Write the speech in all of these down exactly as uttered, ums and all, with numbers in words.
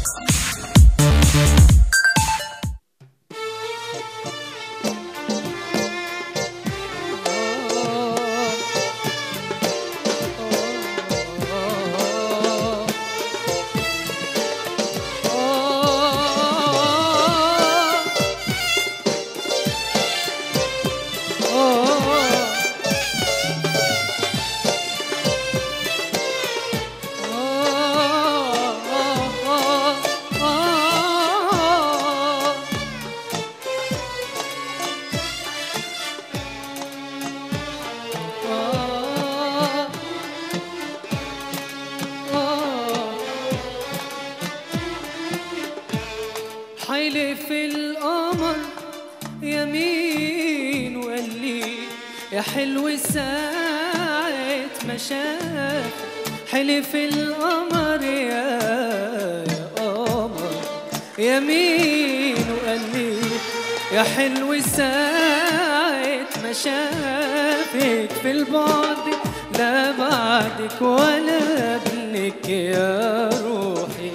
حلف القمر يمين وقال لي يا حلو ساعة ما شاف. حلف القمر يا يا قمر يمين وقال لي يا حلو ساعة ما شافك في البعد لا بعدك ولا ابنك يا روحي.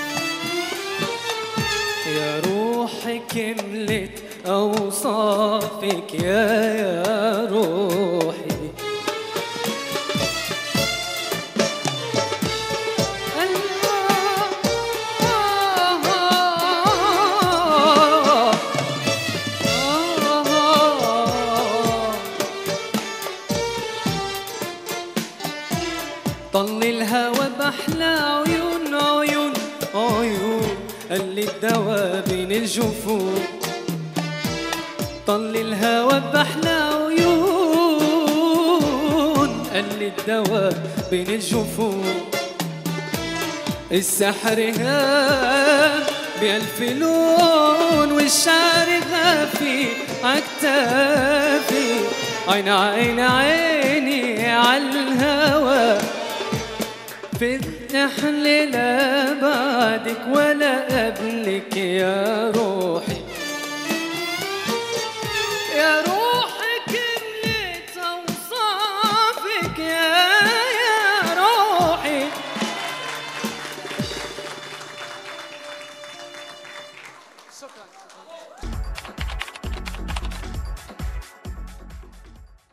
يا روحي كملت أوصافك يا يا روحي. طل الهوى بأحلى عيون عيون عيون قال لي الدوا بين الجفون. طل الهوى بأحلى عيون قال لي الدوا بين الجفون. السحر هام بألف لون والشعر غافي عكتافي. عين عين عيني عالهوى فتح لي لا بعدك ولا قبلك يا روحي.